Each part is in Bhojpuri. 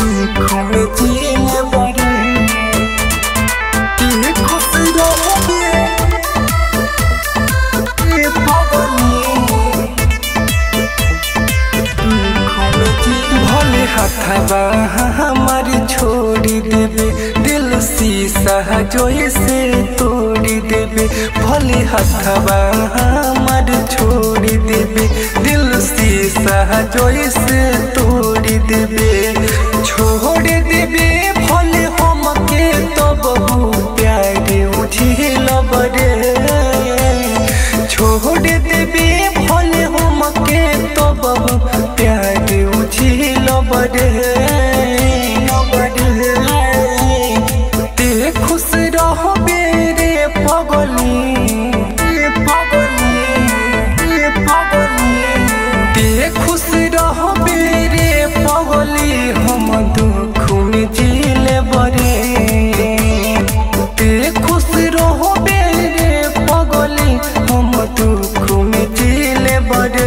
हथवा हमार छोड़ी देवे दिल शीशा जैसे तोड़ी देवे भले हथवा हमार छोड़ी देवे दिल शीशा जैसे तोड़ी देवे छोड़ देवे भले हमके तो बहु प्यारे उझिल बड़े छोड़ देवे भले हमके तो बहु प्यारे उझिल बड़े ते खुश रहो बेरे पगली ते खुश रहो बेरे पगली हम दुख में जीले बड़े ते खुश रहो बेरे पगली हम दुख में जीले बड़े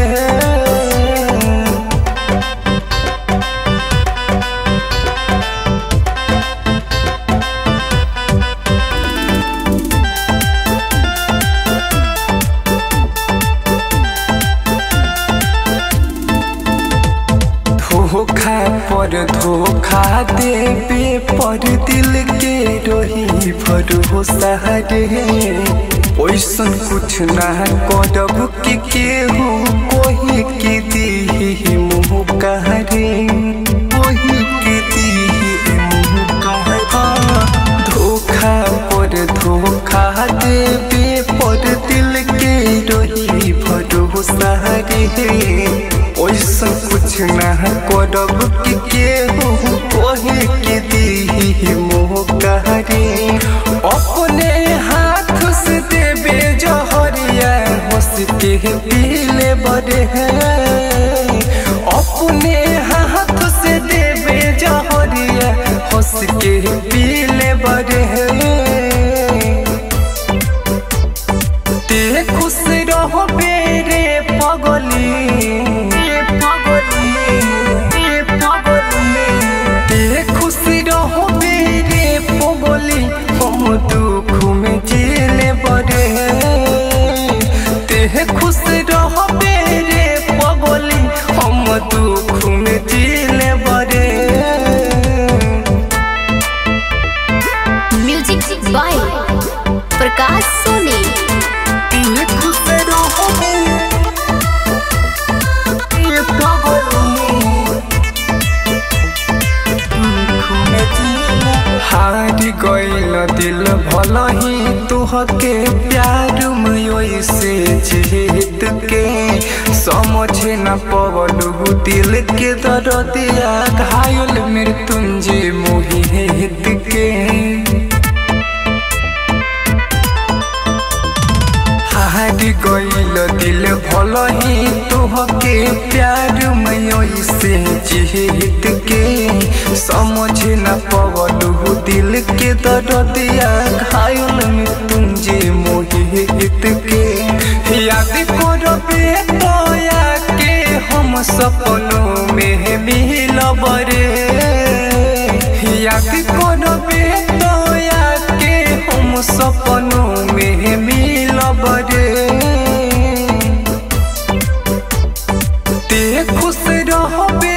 धोखा पर धोखा देवे पर दिल के रही भरोसा रे ओइसन कुछ ना करब कि केहू कोही के दी मुँह कहरे कोही के दी मुँह कहरे धोखा पर धोखा देवे पर दिल के रही भरोसा रे ओइसन कुछ ना करब कि केहू कोही के दी मुँह कहरे अपने हाथ से देवे जहरिया हंस के पीले बड़े अपने हाथ से देवे जहरिया हंस के पीले बड़े ते खुश रहो बेरे पगली दुख में जीले बड़े ते खुश रहो बेरे पगली हम दुख में जीले बड़े म्यूजिक बाय प्रकाश सोनी ते खुश रहो बेरे पगली दुख में जीले हार गइल दिल भल ही तुहके प्यार में से जीत के समझे न पवलू दिल के दर्दिया घायल मृत्युंजय मोहित के हार गइल दिल भल ही तुहके प्यार में से जीत के समझे न पवलू दिल के दर्दिया घायल मृत्युंजय मोहित के याद करबे तोया के हम सपनों में मिल बरे याद करबे तोया के हम सपनों में मिल बरे ते खुश रहो।